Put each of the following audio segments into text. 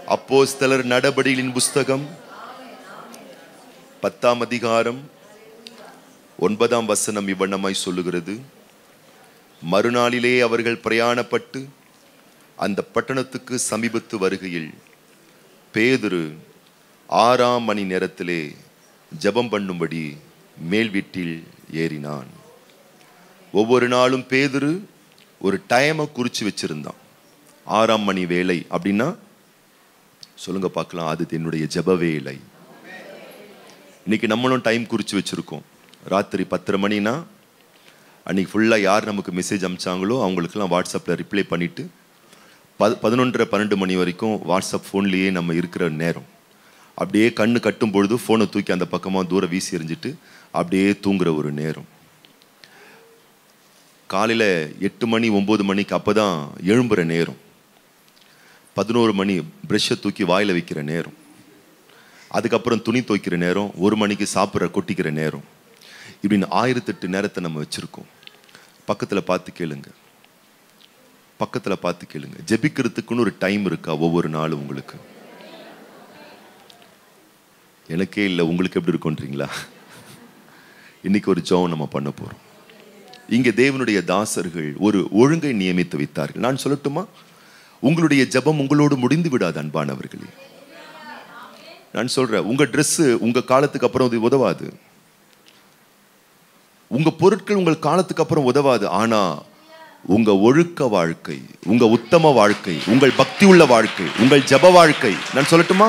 அப்போஸ்தலர் நடபடிகளின் புஸ்தகம் 10ஆம் அதிகாரம் 9ஆம் வசனம் இவ்வண்ணமாய் சொல்லுகிறது. மறுநாளிலே அவர்கள் பிரயாணப்பட்டு அந்த பட்டணத்துக்கு சமீபத்து வருகையில் பேதுரு 6ஆம் மணி நேரத்திலே ஜெபம் பண்ணும்படி மேல் வீட்டில் ஏறினான். ஒவ்வொரு நாளும் பேதுரு ஒரு டைமை குறிச்சு வச்சிருந்தான். 6ஆம் மணி வேலை அப்படின்னா சொல்லுங்க பார்க்கலாம், அது என்னுடைய ஜெப வேலை. இன்னைக்கு நம்மளும் டைம் குறிச்சு வச்சிருக்கோம். ராத்திரி 10:30 மணினா அன்னைக்கு ஃபுல்லாக யார் நமக்கு மெசேஜ் அனுப்பிச்சாங்களோ அவங்களுக்கெல்லாம் வாட்ஸ்அப்பில் ரிப்ளை பண்ணிவிட்டு 11:30-12 மணி வரைக்கும் வாட்ஸ்அப் ஃபோன்லேயே நம்ம இருக்கிற நேரம். அப்படியே கண்ணு கட்டும் பொழுது ஃபோனை தூக்கி அந்த பக்கமாக தூரம் வீசி எறிஞ்சிட்டு அப்படியே தூங்குற ஒரு நேரம். காலையில் 8 மணி 9 மணிக்கு அப்போ தான் எழும்புகிற நேரம். 11 மணி ப்ரெஷ்ஷை தூக்கி வாயில் வைக்கிற நேரம். அதுக்கப்புறம் துணி துவைக்கிற நேரம். 1 மணிக்கு சாப்பிட்ற கொட்டிக்கிற நேரம். இப்படின்னு 1008 நேரத்தை நம்ம வச்சுருக்கோம். பக்கத்தில் பார்த்து கேளுங்க, பக்கத்தில் பார்த்து கேளுங்க. ஜெபிக்கிறதுக்குன்னு ஒரு டைம் இருக்கா ஒவ்வொரு நாளும் உங்களுக்கு? எனக்கே இல்லை, உங்களுக்கு எப்படி இருக்குன்றீங்களா? இன்னைக்கு ஒரு ஜெபம் நம்ம பண்ண போகிறோம். இங்கே தேவனுடைய தாசர்கள் ஒரு ஒழுங்கை நியமித்து வைத்தார்கள். நான் சொல்லட்டுமா? உங்களுடைய ஜெபம் உங்களோடு முடிந்து விடாது அன்பானவர்களே. நான் சொல்றேன், உங்க ட்ரெஸ் உங்க காலத்துக்கு அப்புறம் அது உதவாது. உங்க பொருட்கள் உங்கள் காலத்துக்கு அப்புறம் உதவாது. ஆனா உங்க ஒழுக்க வாழ்க்கை, உங்க உத்தம வாழ்க்கை, உங்கள் பக்தி உள்ள வாழ்க்கை, உங்கள் ஜெப வாழ்க்கை, நான் சொல்லட்டுமா,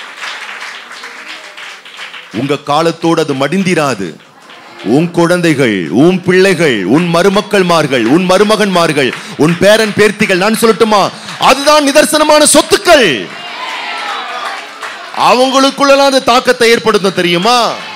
உங்க காலத்தோடு அது மடிந்திராது. உன் குழந்தைகள், உன் பிள்ளைகள், உன் மருமக்கள்மார்கள், உன் மருமகன்மார்கள், உன் பேரன் பேர்த்திகள், நான் சொல்லட்டுமா, அதுதான் நிதர்சனமான சொத்துக்கள். அவங்களுக்குள்ளலாம் அந்த தாக்கத்தை ஏற்படுத்தும் தெரியுமா?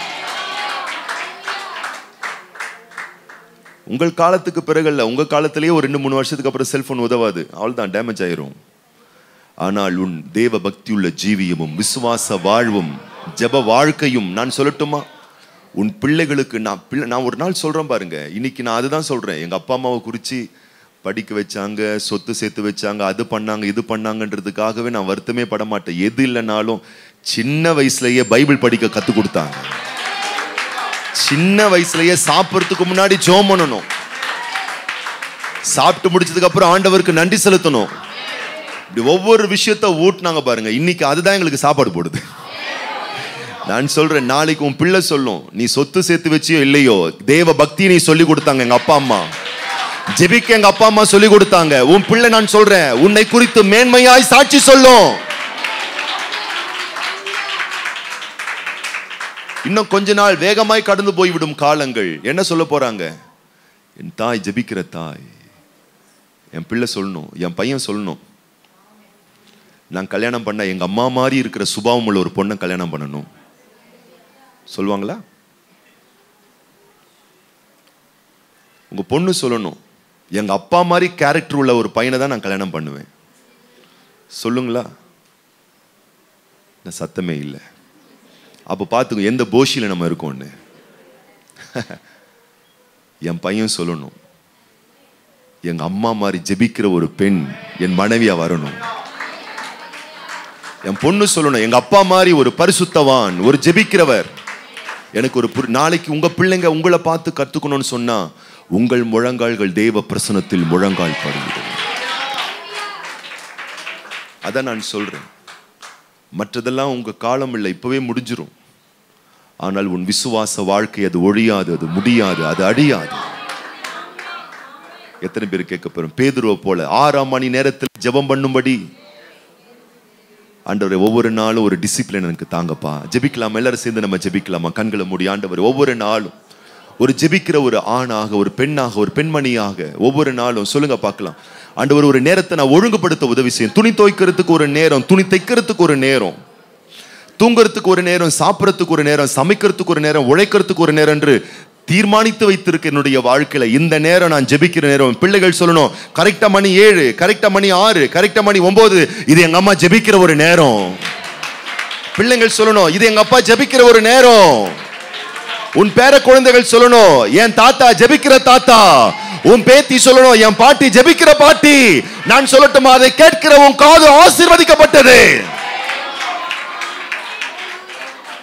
உங்கள் காலத்துக்கு பிறகு உங்க காலத்திலேயே ஒரு 2-3 வருஷத்துக்கு அப்புறம் செல்போன் உதவாது, அவ்வளவுதான், டேமேஜ் ஆயிரும். ஆனால் உன் தேவ பக்தியுள்ள ஜீவியமும் விசுவாச வாழ்வும் ஜெப வாழ்க்கையும், நான் சொல்லட்டுமா, உன் பிள்ளைகளுக்கு நான் ஒரு நாள் சொல்றேன் பாருங்க. இன்னைக்கு நான் அதுதான் சொல்றேன். எங்க அப்பா அம்மாவை குறிச்சு படிக்க வச்சாங்க, சொத்து சேர்த்து வச்சாங்க, அது பண்ணாங்க, இது பண்ணாங்கன்றதுக்காகவே நான் வருத்தமே பட மாட்டேன். எது இல்லைனாலும் சின்ன வயசுலயே பைபிள் படிக்க கத்து கொடுத்தாங்க. சின்ன வயசுலயே சாப்பிட்றதுக்கு முன்னாடி ஜெபம் பண்ணணும், சாப்பிட்டு முடிச்சதுக்கு அப்புறம் ஆண்டவருக்கு நன்றி செலுத்தணும். இப்படி ஒவ்வொரு விஷயத்த ஊட்டினாங்க பாருங்க. இன்னைக்கு அதுதான் எங்களுக்கு சாப்பாடு போடுது. நான் சொல்றேன், நாளைக்கு உன் பிள்ளை சொல்லும், நீ சொத்து சேர்த்து வச்சியோ இல்லையோ, தேவ பக்தி நீ சொல்லி கொடுத்தாங்க எங்க அப்பா அம்மா, ஜெபிக்க எங்க அப்பா அம்மா சொல்லி கொடுத்தாங்க. உன் பிள்ளை, நான் சொல்றேன், உன்னை குறித்து மேன்மையாய் சாட்சி சொல்லும். இன்னும் கொஞ்ச நாள் வேகமாய் கடந்து போய்விடும் காலங்கள். என்ன சொல்ல போறாங்க? என் தாய் ஜெபிக்கிற தாய். என் பிள்ளை சொல்லணும், என் பையன் சொல்லணும், நான் கல்யாணம் பண்ண எங்க அம்மா மாதிரி இருக்கிற சுபாவம் உள்ள ஒரு பொண்ணை கல்யாணம் பண்ணணும் சொல்லுவாங்களா? உங்க பொண்ணு சொல்லணும், எங்க அப்பா மாதிரி கேரக்டர் உள்ள ஒரு பையனை தான் நான் கல்யாணம் பண்ணுவேன் சொல்லுங்களா? நான் சத்தமே இல்லை. அப்போ பார்த்துக்கோ எந்த போஷியில் நம்ம இருக்கோம்னு. என் பையன் சொல்லணும், எங்க அம்மா மாதிரி ஜெபிக்கிற ஒரு பெண் என் மனைவியா வரணும். என் பொண்ணு சொல்லணும், எங்க அப்பா மாதிரி ஒரு பரிசுத்தவான், ஒரு ஜெபிக்கிறவர் எனக்கு ஒரு நாளைக்கு உங்க பிள்ளைங்க உங்களை பார்த்து கத்துக்கணும்னு சொன்னா உங்கள் முழங்கால்கள் தேவ பிரசன்னத்தில் முழங்கால் படுகிறது. அதான் நான் சொல்றேன். மற்றதெல்லாம் உங்க காலம் இல்லை, இப்பவே முடிஞ்சிரும். ஆனால் உன் விசுவாச வாழ்க்கை அது ஒழியாது, அது முடியாது, அது அழியாது. எத்தனை பேர் கேட்க போறோம்? பேதுருவை போல 6ஆம் மணி நேரத்தில் ஜெபம் பண்ணும்படி ஆண்டவரே, ஒவ்வொரு நாளும் ஒரு டிசிப்ளின் எனக்கு தாங்கப்பா. ஜெபிக்கலாமா? எல்லாரும் சேர்ந்து நம்ம ஜெபிக்கலாமா? கண்களை மூடி. ஆண்டவர், ஒவ்வொரு நாளும் ஒரு ஜெபிக்கிற ஒரு ஆணாக, ஒரு பெண்ணாக, ஒரு பெண்மணியாக ஒவ்வொரு நாளும் சொல்லுங்க பார்க்கலாம். ஆண்டவர், ஒரு நேரத்தை நான் ஒழுங்குபடுத்த உதவி செய்யும். துணி துவைக்கிறதுக்கு ஒரு நேரம், துணி தைக்கிறதுக்கு ஒரு நேரம், தூங்குறதுக்கு ஒரு நேரம், சாப்பிட்றதுக்கு ஒரு நேரம், சமைக்கிறதுக்கு ஒரு நேரம், உழைக்கிறதுக்கு ஒரு நேரம் என்று தீர்மானித்து வைத்திருக்க என்னுடைய வாழ்க்கையில இந்த நேரம் நான் ஜெபிக்கிற நேரம். பிள்ளைகள் சொல்லணும், கரெக்டா மணி 7, கரெக்டா மணி 6, கரெக்டா மணி 9, இது எங்க அம்மா ஜெபிக்கிற ஒரு நேரம். பிள்ளைகள் சொல்லணும், இது எங்க அப்பா ஜெபிக்கிற ஒரு நேரம். உன் பேர குழந்தைகள் சொல்லணும், என் தாத்தா ஜெபிக்கிற தாத்தா. உன் பேத்தி சொல்லணும், என் பாட்டி ஜெபிக்கிற பாட்டி. நான் சொல்லட்டுமா, அதை கேட்கிற உன் காது ஆசீர்வதிக்கப்பட்டது.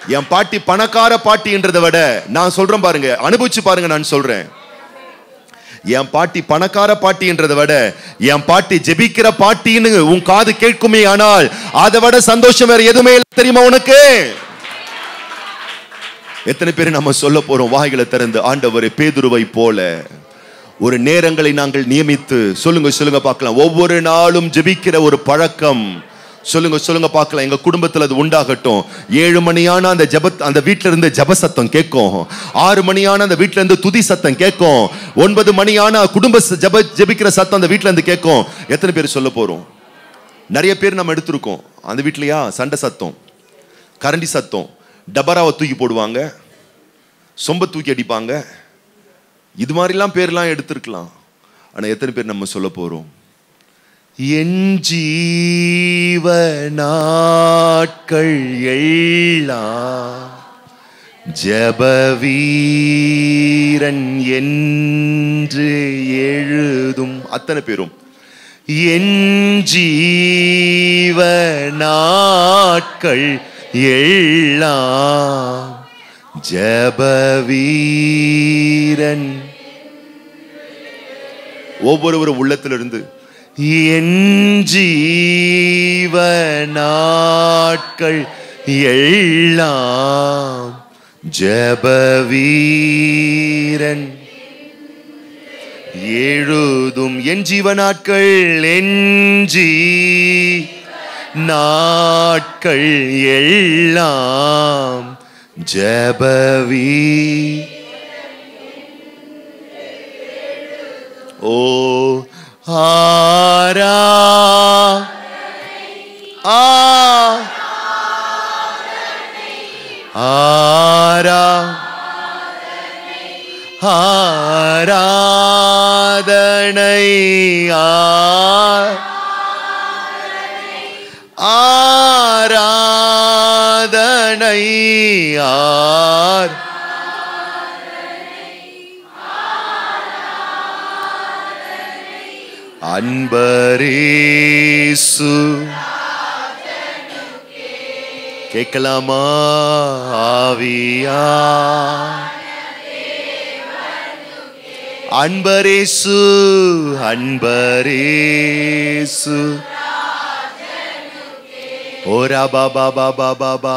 என் பாட்டி பணக்கார பாட்டின்றதை விட நான் சொல்றேன் பாருங்க, அனுபவிச்சு பாருங்க. நான் சொல்றேன், என் பாட்டி பணக்கார பாட்டின்றதை விட என் பாட்டி ஜெபிக்கிற பாட்டின்னு உன் காது கேட்குமே, ஆனால் அதை விட சந்தோஷம் வேற எதுவுமே இல்லை. தெரியுமா உனக்கு? எத்தனை பேர் நம்ம சொல்ல போறோம் வாய்களை திறந்து, ஆண்டவரே பேதுருவை போல ஒரு நேரங்களை நாங்கள் நியமித்து, சொல்லுங்க சொல்லுங்க பார்க்கலாம், ஒவ்வொரு நாளும் ஜெபிக்கிற ஒரு பழக்கம், சொல்லுங்க சொல்லுங்க பார்க்கலாம், எங்க குடும்பத்தில் அது உண்டாகட்டும். 7 மணியான அந்த அந்த வீட்டில இருந்து ஜப சத்தம் கேட்கும், 6 மணியான அந்த வீட்டில இருந்து துதி சத்தம் கேட்கும், 9 மணியான குடும்ப ஜெபிக்கிற சத்தம் அந்த வீட்டில இருந்து கேட்கும். எத்தனை பேர் சொல்ல போறோம்? நிறைய பேர் நம்ம எடுத்திருக்கோம். அந்த வீட்லயா சண்டை சத்தம், கரண்டி சத்தம், டபராவை தூக்கி போடுவாங்க, சொம்ப தூக்கி அடிப்பாங்க, இது மாதிரிலாம் பேர்லாம் எடுத்திருக்கலாம். ஆனா எத்தனை பேர் நம்ம சொல்ல போறோம், என் ஜீவ நாட்கள் எல்லாம் ஜெப வீரன் என்று எழுதும். அத்தனை பேரும் என் ஜீவ நாட்கள் எல்லாம் ஜெப வீரன். ஒவ்வொருவரும் உள்ளத்திலிருந்து என் ஜீவ நாட்கள் எல்லாம் ஜெப வீரன் எழுதும். என் ஜீவ நாட்கள், என் நாட்கள் எல்லாம் ஜெப ஓ ஆரா ஆரா ஆராதனை ஆராதனை அன்பரேசு கேட்கலாமா? ஆவியா அன்பரேசு அன்பரேசு ஓரா பாபா பாபா பாபா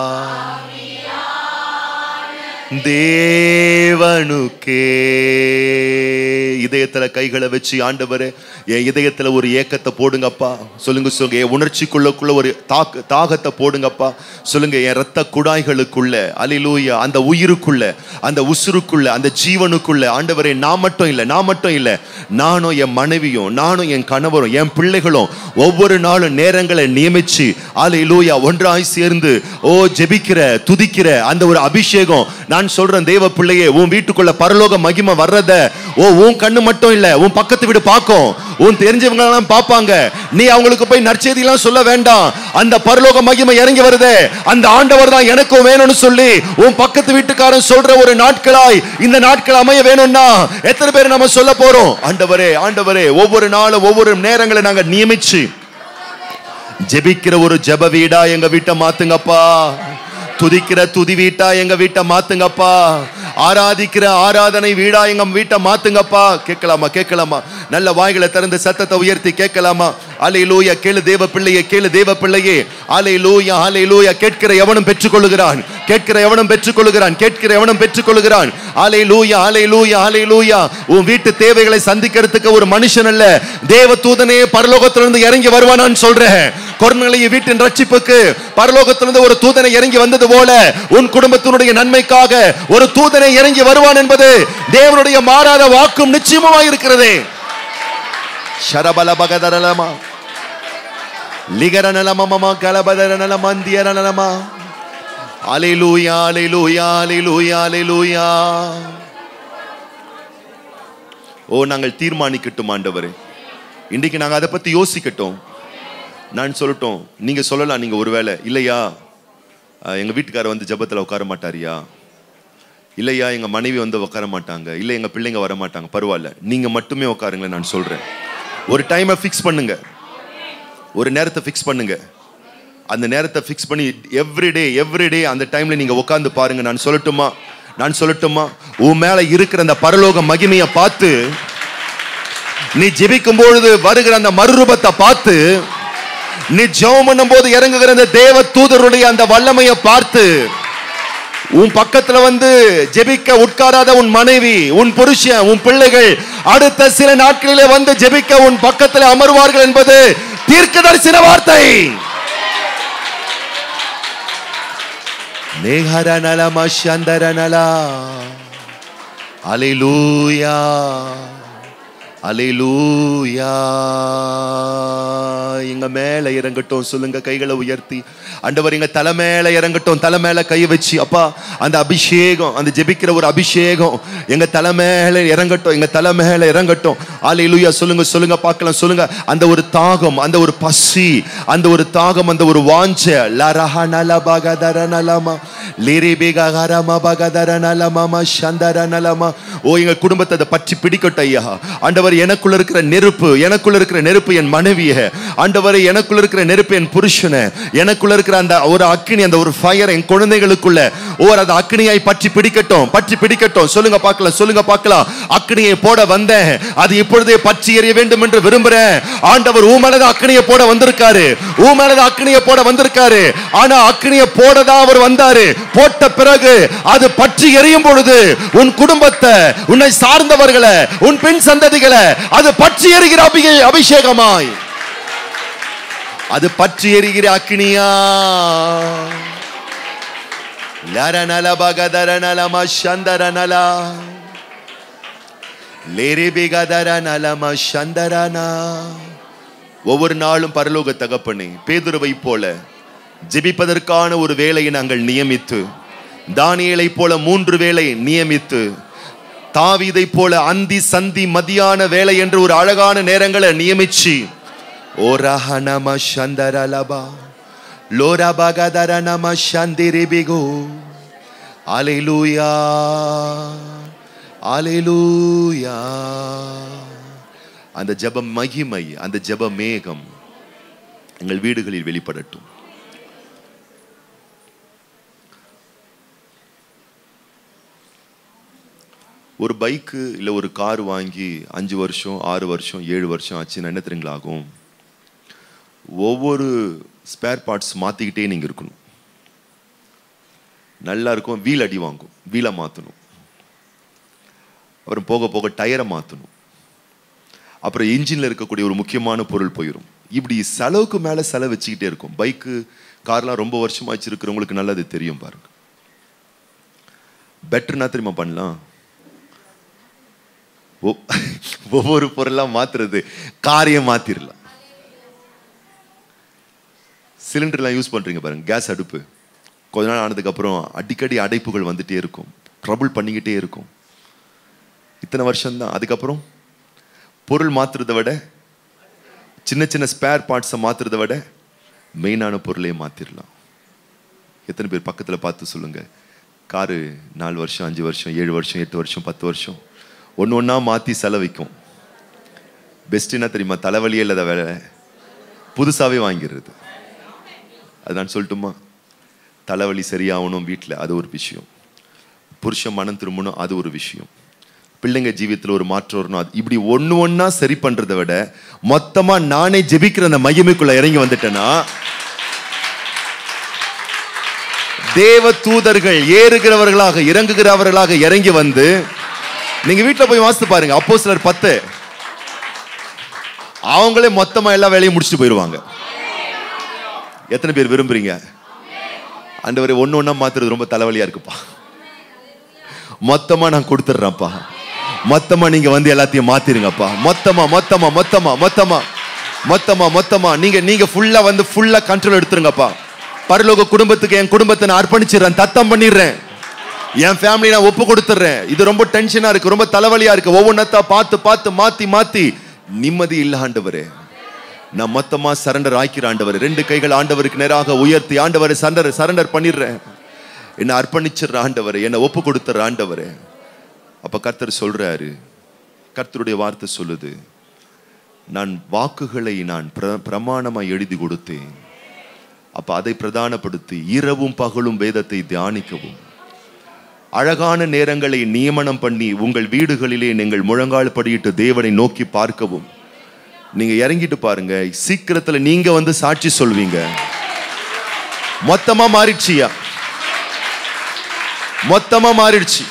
தேவனுக்கே. இதயத்துல கைகளை வச்சு, ஆண்டவரே என் இதயத்துல ஒரு ஏக்கத்தை போடுங்கப்பா. சொல்லுங்க சொல்லுங்க, என் உணர்ச்சிக்குள்ளக்குள்ள ஒரு தாகத்தை போடுங்கப்பா. சொல்லுங்க, என் ரத்த குழாய்களுக்குள்ள, அல்லேலூயா, அந்த உயிருக்குள்ள, அந்த உசுருக்குள்ள, அந்த ஜீவனுக்குள்ள, ஆண்டவரே நான் மட்டும் இல்லை, நானும் என் மனைவியும், நானும் என் கணவரும், என் பிள்ளைகளும் ஒவ்வொரு நாளும் நேரங்களை நியமிச்சு, அல்லேலூயா, ஒன்றாய் சேர்ந்து ஜெபிக்கிற துதிக்கிற அந்த ஒரு அபிஷேகம். நான் சொல்றேன் தேவ பிள்ளையே, உன் வீட்டுக்குள்ள பரலோக மகிமை வர்றத உன் கண்ணு மட்டும் இல்ல, உன் பக்கத்து வீடு பார்க்கும், உன் தெரிஞ்சவங்க எல்லாம் பார்ப்பாங்க. நீ அவங்களுக்கு போய் நற்செய்தி எல்லாம் சொல்ல வேண்டாம். அந்த பரலோக மகிமை இறங்கி வருதே, அந்த ஆண்டவர் தான் எனக்கும் வேணும்னு சொல்லி உன் பக்கத்து வீட்டுக்காரன் சொல்ற ஒரு நாட்களாய் இந்த நாட்கள் அமைய வேணும்னா எத்தனை பேர் நம்ம சொல்ல போறோம், ஆண்டவரே ஆண்டவரே, ஒவ்வொரு நாளும் ஒவ்வொரு நேரங்களை நாங்க நியமிச்சு ஜெபிக்கிற ஒரு ஜெப வீடா எங்க வீட்டை மாத்துங்கப்பா. துதிக்கிற துதி வீட்டா எங்க வீட்டை மாத்துங்கப்பா. ஆராதிக்கிற ஆராதனை வீடா எங்க வீட்டை மாத்துங்கப்பா. கேட்கலாமா? கேட்கலாமா? நல்ல வாய்களை திறந்து சத்தத்தை உயர்த்தி கேட்கலாமா? அல்லேலூயா. கேளு தேவ பிள்ளையே, கேளு தேவ பிள்ளையே. அல்லேலூயா அல்லேலூயா. கேட்கிற எவனும் பெற்றுக்கொள்கிறான், கேட்கிற எவனும் பெற்றுக்கொள்கிறான், கேட்கிற எவனும் பெற்றுக்கொள்கிறான். அல்லேலூயா அல்லேலூயா அல்லேலூயா. உன் வீட்டு தேவைகளை சந்திக்கிறதுக்கு ஒரு மனுஷன் அல்ல, தேவ தூதனே பரலோகத்திலிருந்து இறங்கி வருவானான்னு சொல்றேன். கொர்நேலிய வீட்டின் ரட்சிப்புக்கு பரலோகத்திலிருந்து ஒரு தூதனை இறங்கி வந்தது போல உன் குடும்பத்தினுடைய நன்மைக்காக ஒரு தூதனை இறங்கி வருவான் என்பது தேவனுடைய மாறாத வாக்கும் நிச்சயமாக இருக்கிறது. ஷரபல பகதரலமா லிகரனலமம கலபதரனலமந்தியரனலமா. அல்லேலூயா அல்லேலூயா அல்லேலூயா அல்லேலூயா. நாங்கள் தீர்மானிக்கட்டும் ஆண்டவரே, இன்றைக்கு நாங்கள் அதை பத்தி யோசிக்கட்டும். நான் சொல்லட்டும், நீங்க சொல்லலாம், நீங்க ஒருவேளை இல்லையா எங்க வீட்டுக்காரர் வந்து ஜெபத்துல உட்கார மாட்டாரியா, இல்லையா எங்க மனைவி வந்து உட்கார மாட்டாங்க, இல்லை எங்க பிள்ளைங்க வர மாட்டாங்க, பரவாயில்ல, நீங்க மட்டுமே உட்காருங்களேன். நான் சொல்றேன், ஒரு டைமை ஃபிக்ஸ் பண்ணுங்க, ஒரு நேரத்தை ஃபிக்ஸ் பண்ணுங்க. அந்த நேரத்தை ஃபிக்ஸ் பண்ணி எவ்ரிடே அந்த டைம்ல நீங்க உட்கார்ந்து பாருங்க. நான் சொல்லட்டுமா உன் மேல இருக்கிற அந்த பரலோக மகிமையை பார்த்து, நீ ஜெபிக்கும் பொழுது வருகிற அந்த மறுரூபத்தை பார்த்து, நீ ஜெபம் பண்ணும் போது இறங்குகிற அந்த தேவ தூதருடைய அந்த வல்லமையை பார்த்து, உன் பக்கத்துல வந்து ஜெபிக்க உட்காராத உன் மனைவி, உன் புருஷன், உன் பிள்ளைகள் அடுத்த சில நாட்களிலே வந்து ஜெபிக்க உன் பக்கத்துல அமர்வார்கள் என்பது தீர்க்கதரிசன வார்த்தை. நேஹரநலமா சந்தரநலா. அல்லேலூயா, அல்லேலூயா. எங்க மேல இறங்கட்டும் சொல்லுங்க, கைகளை உயர்த்தி. ஆண்டவர் எங்க தலை மேல இறங்கட்டும், தலை மேல கை வச்சு, அப்பா அந்த அபிஷேகம், அந்த ஜெபிக்கிற ஒரு அபிஷேகம் எங்க தலை மேல இறங்கட்டும், எங்க தலை மேல இறங்கட்டும். அல்லேலூயா. சொல்லுங்க பார்க்கலாம். சொல்லுங்க, அந்த ஒரு தாகம், அந்த ஒரு பசி, அந்த ஒரு தாகம், அந்த ஒரு வாஞ்ச லரஹனல பகதரனலமா லிரிபிகஹரம பகதரனலமா சந்தரனலமா. ஓ எங்க குடும்பத்தை அதை பற்றி பிடிக்கட்டும் ஐயா. ஆண்டவர் எனக்குள்ள இருக்கிற நெருப்பு என் மனைவியை, ஆண்டவரை எனக்குள்ள இருக்கிற நெருப்பு என் புருஷனை, எனக்குள்ள இருக்கிற அந்த ஒரு அக்கினி, அந்த ஒரு ஃபயர் என் குழந்தைகளுக்குள்ள அந்த அக்கினியை பற்றி பிடிக்கட்டும். சொல்லுங்க பார்க்கலாம். அக்கினியை போட வந்தேன், அது இப்பொழுதே பற்றி எரிய வேண்டும் என்று விரும்புறேன். ஆண்டவர் உமனது அக்கினியை போட வந்திருக்காரு. ஆனா அக்கினியை போடதான் அவர் வந்தாரு. போட்ட பிறகு அது பற்றி எரியும் பொழுது உன் குடும்பத்தை, உன்னை சார்ந்தவர்களை, உன் பெண் சந்ததிகளை அது பற்றி எரிகிற அபிஷேகமாய், அது பற்றி எரிகிற அக்னியா. லரநல பகதரநலமா சந்தரநலா லேரிபிகதரநலமா சந்தரனா. ஒவ்வொரு நாளும் பரலோக தகப்பனே, பேதுருவை போல ஜெபிப்பதற்கான ஒரு வேலையை நாங்கள் நியமித்து, தானியேலை போல 3 வேளை நியமித்து, தாவீதை போல அந்தி சந்தி மதியான வேலை என்று ஒரு அழகான நேரங்களை நியமிச்சு, ஓ ரஹனம சந்தரலபா லோரபகதரனம சந்திரிபிகோ. அல்லேலூயா, அல்லேலூயா. அந்த ஜெப மகிமை, அந்த ஜெப மேகம் எங்கள் வீடுகளில் வெளிப்படட்டும். ஒரு பைக்கு இல்லை ஒரு கார் வாங்கி 5 வருஷம் 6 வருஷம் 7 வருஷம் ஆச்சுன்னா என்ன தெரியுங்களா ஆகும்? ஒவ்வொரு ஸ்பேர் பார்ட்ஸ் மாற்றிக்கிட்டே நீங்கள் இருக்கணும். நல்லா இருக்கும், வீல் அடி வாங்கும், வீலை மாற்றணும். அப்புறம் போக போக டயரை மாற்றணும். அப்புறம் இன்ஜினில் இருக்கக்கூடிய ஒரு முக்கியமான பொருள் போயிடும். இப்படி செலவுக்கு மேலே செலவு வச்சுக்கிட்டே இருக்கும். பைக்கு கார்லாம் ரொம்ப வருஷமாக வச்சுருக்கிறவங்களுக்கு நல்லது தெரியும் பாருங்க. பெட்டர்னா தெரியுமா பண்ணலாம்? ஒவ்வொரு பொருளாக மாற்றுறது, காரையும் மாற்றிடலாம். சிலிண்டர்லாம் யூஸ் பண்ணுறீங்க பாருங்க, கேஸ் அடுப்பு கொஞ்ச நாள் ஆனதுக்கப்புறம் அடிக்கடி அடைப்புகள் வந்துட்டே இருக்கும், ட்ரபிள் பண்ணிக்கிட்டே இருக்கும். இத்தனை வருஷம்தான். அதுக்கப்புறம் பொருள் மாற்றுறதை விட, சின்ன சின்ன ஸ்பேர் பார்ட்ஸை மாற்றுறதை விட மெயினான பொருளையே மாற்றிடலாம். எத்தனை பேர் பக்கத்தில் பார்த்து சொல்லுங்கள், காரு 4 வருஷம் 5 வருஷம் 7 வருஷம் 8 வருஷம் 10 வருஷம் ஒன்று ஒன்றா மாற்றி செலவிக்கும். பெஸ்ட் என்ன தெரியுமா? தலைவலியே இல்லாத வேலை புதுசாகவே வாங்கிடுறது. அது நான் சொல்லட்டுமா? தலைவலி சரியாகணும் வீட்டில், அது ஒரு விஷயம். புருஷன் மனம் திரும்பணும், அது ஒரு விஷயம். பிள்ளைங்க ஜீவியத்தில் ஒரு மாற்றம் வரணும், அது இப்படி ஒன்று ஒன்றா சரி பண்ணுறதை விட மொத்தமாக நானே ஜெபிக்கிற அந்த மையமைக்குள்ளே இறங்கி வந்துட்டேன்னா, தேவ தூதர்கள் ஏறுகிறவர்களாக இறங்குகிறவர்களாக இறங்கி வந்து, நீங்க வீட்டில் போய் வாசித்து பாருங்க, அப்போஸ்தலர் 10 அவங்களே மொத்தமா எல்லா வேலையும் முடிச்சுட்டு போயிடுவாங்க. எத்தனை பேர் விரும்புறீங்க? ஆண்டவரே ஒன்று ஒன்றா மாத்துறது ரொம்ப தலைவலியா இருக்குப்பா, மொத்தமா நான் கொடுத்துட்றேன்ப்பா, மொத்தமா நீங்க வந்து எல்லாத்தையும் மாத்திருங்கப்பா, மொத்தமா மொத்தமா மொத்தமா மொத்தமா மொத்தமா மொத்தமா நீங்க ஃபுல்லா வந்து ஃபுல்லா கண்ட்ரோல் எடுத்துருங்கப்பா. பரலோக குடும்பத்துக்கு என் குடும்பத்தை நான் அர்ப்பணிச்சிடறேன், தத்தம் பண்ணிடுறேன், என் ஃபேமிலி நான் ஒப்பு கொடுத்துட்றேன். இது ரொம்ப டென்ஷனா இருக்கு, ரொம்ப தலைவலியா இருக்கு, ஒவ்வொன்றா பார்த்து பார்த்து மாத்தி மாத்தி நிம்மதி இல்ல ஆண்டவரே. நான் மொத்தமா சரண்டர் ஆக்கிற ஆண்டவர், 2 கைகள் ஆண்டவருக்கு நேராக உயர்த்தி, ஆண்டவரை சரண்டர் பண்ணிடுறேன், என்னை அர்ப்பணிச்சிடுற ஆண்டவரே, என்னை ஒப்பு கொடுத்துற ஆண்டவரே. அப்ப கர்த்தர் சொல்றாரு, கர்த்தருடைய வார்த்தை சொல்லுது, நான் வாக்குகளை நான் பிரமாணமா எழுதி கொடுத்தேன், அப்ப அதை பிரதானப்படுத்தி இரவும் பகலும் வேதத்தை தியானிக்கவும், அழகான நேரங்களை நியமனம் பண்ணி உங்கள் வீடுகளிலே நீங்கள் முழங்கால் படியிட்டு தேவனை நோக்கி பார்க்கவும் நீங்க இறங்கிட்டு பாருங்க. சீக்கிரத்துல நீங்க வந்து சாட்சி சொல்வீங்க. மொத்தமா மாறிடுச்சியா? மொத்தமா மாறிடுச்சு.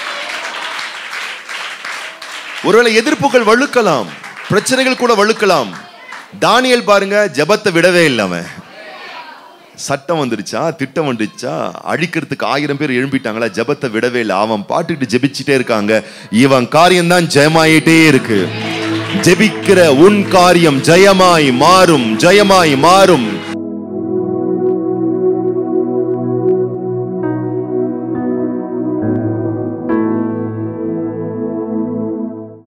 ஒருவேளை எதிர்ப்புகள் வழுக்கலாம், பிரச்சனைகள் கூட வழுக்கலாம். தானியேல் பாருங்க, ஜெபத்தை விடவே இல்லை. அவன் சட்டம் வந்துருச்சா, திட்டம் வந்துருச்சா, அழிக்கிறதுக்கு 1000 பேர் எழும்பிட்டாங்களா, ஜெபத்தை விடவே இல்லை. அவன் பாட்டுக்கிட்டு ஜெபிச்சுட்டே இருக்காங்க. இவன் காரியம் தான் ஜெயமாயிட்டே இருக்கு. ஜெபிக்கிற உன் காரியம் ஜெயமாய் மாறும், ஜெயமாய் மாறும்.